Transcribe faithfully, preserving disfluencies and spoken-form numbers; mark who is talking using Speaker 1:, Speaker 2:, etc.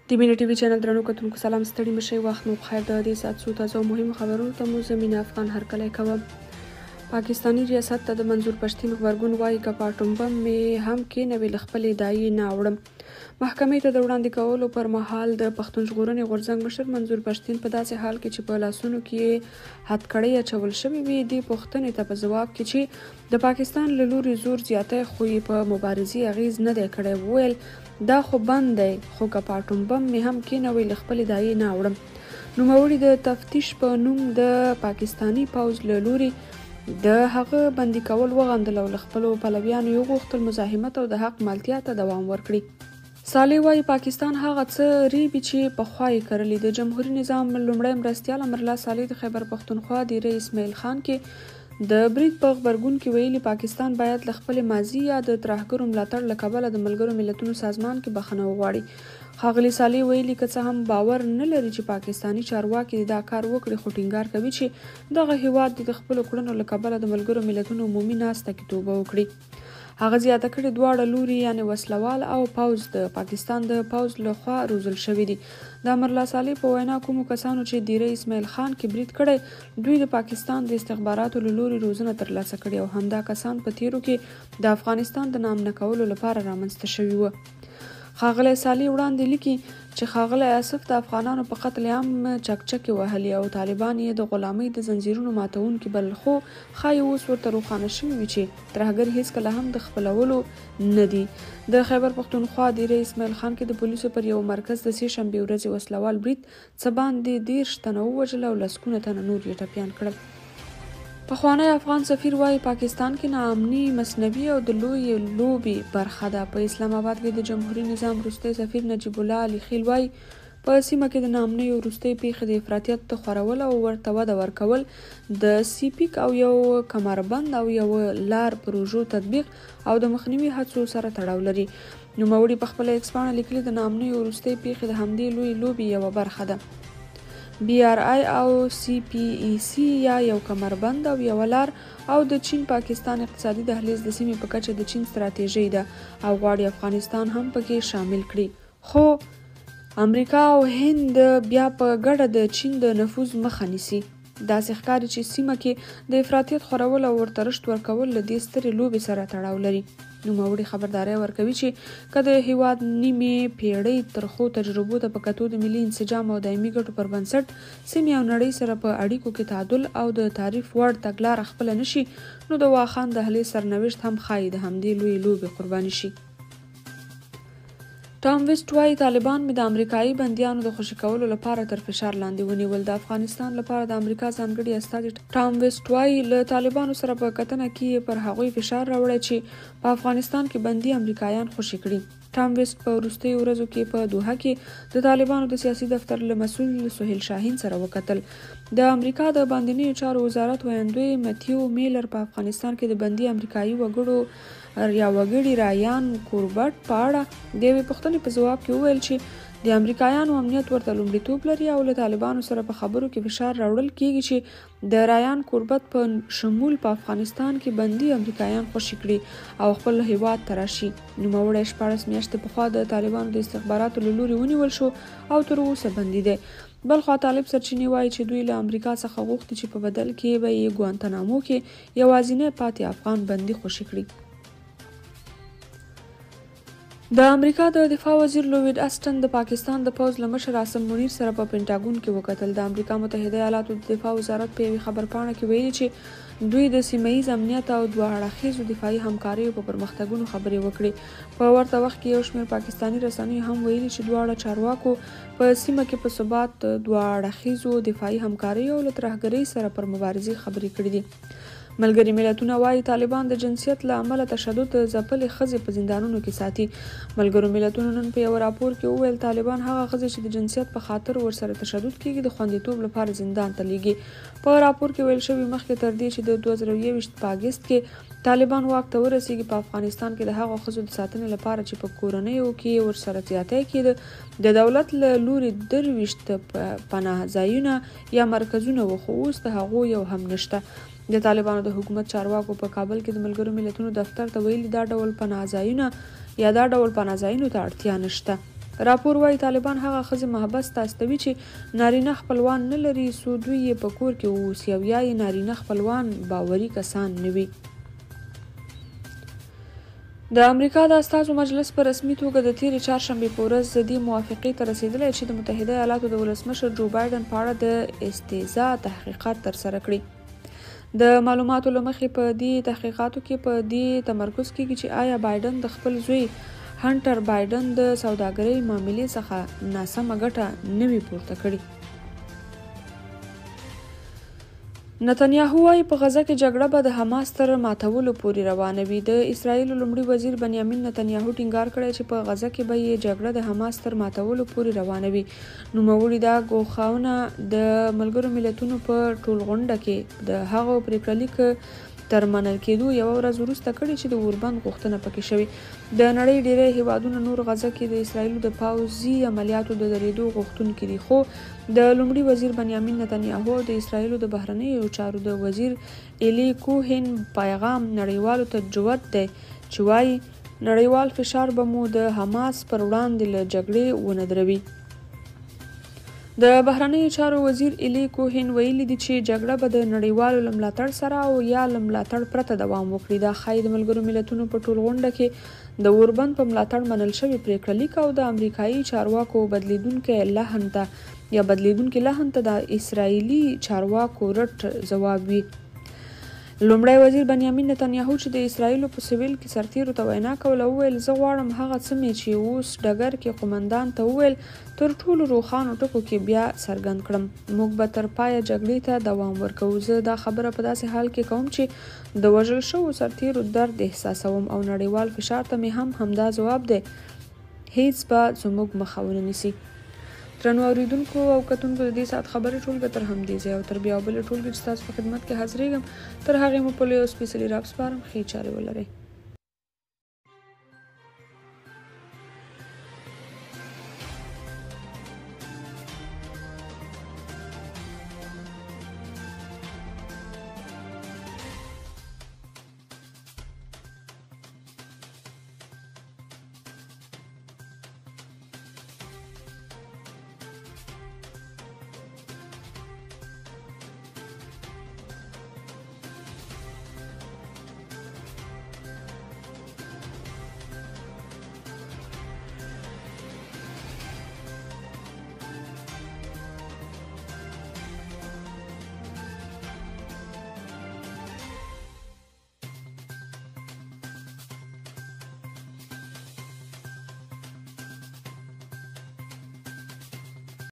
Speaker 1: د مینه ټي وي چینل درنو کتونکو سلام ستړي مشئ وخت مو بخیر. د دې ساعت څو تازه او مهمو خبرونو ته مو زمینه افغان هرکلی کوم. پاکستانی ریاست ته د منظور پښتین غبرګون وایي که په اټوم بم مې هم کېنوي له خپلې دایې نه اوړم. محکمې ته د وړاندې کولو پر مهال د پښتون ژغورنې غورځنګ مشر منظور پښتین په داسې حال کې چې په لاسونو کې هتکړۍ اچول شوې وي دې پوښتنې ته په ځواب کې چې د پاکستان له لوري زور زیاتی خو یې په مبارزې اغیز نه دی کړی وویل دا خو بند دی خو که په اټوم بم مې هم کېنوي له خپلې دایې نه اوړم. نوموړي د تفتیش په نوم د پاکستانی پوځ له لوري د هغه بندي کول وغندل او له خپلو پلویانو یې وغوښتل مزاحمت او د حق مالتیا ته دوام ورکړي. صالح وایي پاکستان هغه څه ریبي چې پخوا یې کرلي. د جمهوري نظام لومړی مرستیال امرالله صالح د خیبر پښتونخوا د ری اسماعیل خان کې د برید په غبرګون کې ویلي پاکستان باید له خپلې ماضي یا د ترهګرو ملاتړ له کبله د ملګرو ملتونو سازمان کې بخښنه وغواړي. ښاغلي صالح ویلي که څه هم باور نه لري چې پاکستانی چارواکي دا کار وکړي خو ټینګار کوي چې دغه هیواد د خپلو کړنو له کبله د ملګرو ملتونو عمومي ناسته کې توبه وکړي. هغه زیاته کړې دواړه لوري یعنې وسلوال او پوځ د پاکستان د پوځ له خوا روزل شوي دي. د امرالله صالح په وینا کومو کسانو چې د ری اسماعیل خان کې برید کړی دوی د پاکستان د استخباراتو له لوري روزنه ترلاسه کړې او همدا کسان په تیرو کې د افغانستان د نامنه کولو لپاره رامنځته شوي وو. ښاغلی صالح وړاندې لیکي چې ښاغلی آصف د افغانانو په قتل عام چکچکې وهلي او طالبان یې د غلامۍ د زنځیرونو ماتونکي بلل خو ښایي اوس ورته روښانه شوي وي چې ترهګر هیڅکله هم د خپلولو نه دي. د خیبر پښتونخوا د ری اسماعیل خان کې د پولیسو پر یو مرکز د سې شنبې ورځې وسلوال برید څه باندې دېرش تنه ووژل او لسګونه تنه نور یې ټپیان کړل. پخوانی افغان سفیر وایي پاکستان کې ناامني مصنوعي او د لوی لوبې برخه ده. په اسلام آباد کې د جمهوري نظام وروستی سفیر نجیب الله علي خیل وایي په سیمه کې د ناامنۍ وروستۍ پیښې د افراطیت خورول او ورته وده ورکول د سیپیک او یو کمربند او یو لار پروژو تطبیق او د مخنیوي هڅو سره تړاو لري. نوموړي په خپله ایکس پاڼه لیکلي د ناامنۍ وروستۍ پیښې د همدې لوی لوبې یوه برخه ده. بی آر آی او سی پی ای سی یا یو کمربند او یو لار او د چین پاکستان اقتصادي دهلیز د سیمې په کچه د چین ستراتیژي ده او غواړي افغانستان هم پکې شامل کړي. خو امریکا او هند بیا په ګډه د چین د نفوذ مخه نیسي. داسې ښکاري چې سیمه کې د افراطیت خورول او ورته رشد ورکول له دې سترې لوبې سره تړاو لري. نوموړي خبرداری ورکوي چې که د هیواد نیمې پیړۍ ترخو تجربو ته په کتو د ملي انسجام او دایمي ګټو پر بنسټ سیمې او نړۍ سره په اړیکو کې تعادل او د تعریف وړ تګلاره خپله نشي نو د واخان دهلیز سرنوشت هم ښایي د همدې لویې لوبې قرباني شي. ټام ویسټ وایي طالبان مې د امریکایي بندیانو د خوشي کولو لپاره تر فشار لاندې ونیول. د افغانستان لپاره د امریکا ځانګړي استازي ټام ویسټ وایي له طالبانو سره په کتنه کې پر هغوی فشار راوړی چې په افغانستان کې بندي امریکایان خوشي کړي. ټام ویسټ په وروستیو ورځو کې په دوحه کې د طالبانو د سیاسي دفتر له مسؤل سهیل شاهین سره وکتل. د امریکا د باندنیو چارو وزارت ویاندوی متیو میلر په افغانستان کې د بندي امریکایي وګړو یا وګړي رایان کوربټ په اړه د یوې پوښتنې په ځواب کې وویل چې د امریکایانو امنیت ورته لومړیتوب لري او له طالبانو سره په خبرو کې فشار راوړل کیږي چې د رایان کوربټ په شمول په افغانستان کې بندي امریکایان خوشي کړي او خپل هیواد ته راشي. نوموړی شپاړس میاشتې پخوا د طالبانو د استخباراتو له لوري ونیول شو او تر اوسه بندي دی. بلخوا طالب سرچینې وایي چې دوی له امریکا څخه غوښتي چې په بدل کې به یې ګوانتانامو کې یوازینی پاتې افغان بندي خوشي کړي. د امریکا د دفاع وزیر لوید اسټن د پاکستان د پوځ له مشر عاصم منیر سره په پینټاګون کې وکتل. د امریکا متحده ایالاتو د دفاع وزارت په یوې خبرپاڼه کې ویلي چې دوی د سیمه ییز امنیت او دوه اړخیزو دفاعي همکاریو په پرمختګونو خبرې وکړې. په ورته وخت کې یو شمېر پاکستاني رسنیو هم ویلي چې دواړه چارواکو په سیمه کې په ثبات دوه اړخیزو دفاعي همکاریو او له ترهګرۍ سره پر مبارزې خبرې کړې دي. ملګري ملتونه وایي طالبان د جنسیت له امله تشدد ځپلې ښځې په زندانونو کې ساتي. ملګرو ملتونو نن په یو راپور کې وویل طالبان هغه ښځې چې د جنسیت په خاطر ورسره تشدد کیږي د خوندیتوب لپاره زندان ته لیږي. په راپور کې ویل شوي مخکې تر دې چې د دوه زره یوویشت په اګست کې طالبان واک ته ورسیږي په افغانستان کې د هغو ښځو د ساتنې لپاره چې په کورنیو کې ورسره زیاتی کېده د دولت له لوري درویشت پناه ځایونه یا مرکزونه وو خو اوس د هغو یو هم نشته. د طالبانو د حکومت چارواکو په کابل کې د ملګرو ملتونو دفتر ته ویلي دا ډول پناه ځایونه یا دا ډول پناه ځایونو ته اړتیا نشته. راپور وایي طالبان هغه ښځې محبس ته استوي چې نارینه خپلوان نه لري څو دوی یې په کور کې واوسي او یا یې نارینه خپلوان باوري کسان نه وي. د امریکا د استازو مجلس په رسمي توګه د تېرې چهارشنبې په ورځ د دې موافقې ته رسېدلی چې د متحده ایالاتو د ولسمشر جو بایډن په اړه د استهزاء تحقیقات ترسره کړي. د معلوماتو له مخې په دې تحقیقاتو کې په دې تمرکز کېږي چې آیا بایډن د خپل زوی هنټر بایډن د سوداګرۍ معاملې څخه ناسمه ګټه نه وي پورته کړې. نتنیاهو وایي په غزه کې جګړه به د حماس تر ماتولو پورې روانه وي. د اسرایلو لومړي وزیر بنیامین نتنیاهو ټینګار کړی چې په غزه کې به یې جګړه د حماس تر ماتولو پورې روانه وي. نوموړي دا ګوښونه د ملګرو ملتونو په ټولغونډه کې د هغو پرېکړه لیک تر منل کېدو یوه ورځ وروسته کړي چې د اوربند غوښتنه پکې شوې. د نړۍ ډیری هیوادونه نور غزه کې د اسرایلو د پوځي عملیاتو د درېدو غوښتونکي دي، خو د لومړي وزیر بنیامین نتنیاهو د اسرایلو د بهرنیو چارو د وزیر ایلی کوهن پیغام نړیوالو ته جوت دی چې وایي نړیوال فشار به مو د حماس پر وړاندې له جګړې ونه دروي. د بهرنیو چارو وزیر ایلی کوهن ویلي دي چې جګړه به د نړیوالو له ملاتړ سره او یا له ملاتړ پرته دوام وکړي. دا ښایي د ملګرو ملتونو په ټولغونډه کې د اوربند په ملاتړ منل شوې پرېکړه لیک او د امریکایي چارواکو بدلیدونکي لحن ته یا بدلیدونکي لحن ته د اسرایلي چارواکو رټ ځواب وي. لومړی وزیر بنیامین نتنیاهو چې د اسرایلو په سویل کې سرتیرو ته وینا کوله وویل زه غواړم هغه څه مې چې اوس ډګر کې قومندان ته وویل تر ټولو روښانو ټکو کې بیا څرګند کړم. موږ به تر پایه جګړې ته دوام ورکوو. زه دا خبره په داسې حال کې کوم چې د وژل شوو سرتیرو درد احساسوم او نړیوال فشار ته مې هم همدا ځواب دی. هیڅ به زموږ مخه ونه نیسي. درنو اوریدونکو او کتونکو د دې ساعت خبرې ټولګه تر همدې ځای او تر بیا بلې ټولګې چې ستاسو په خدمت کې حاضرېږم تر هغې مو په لوی او سپېڅلي رب سپارم. ښې چارې ولرئ.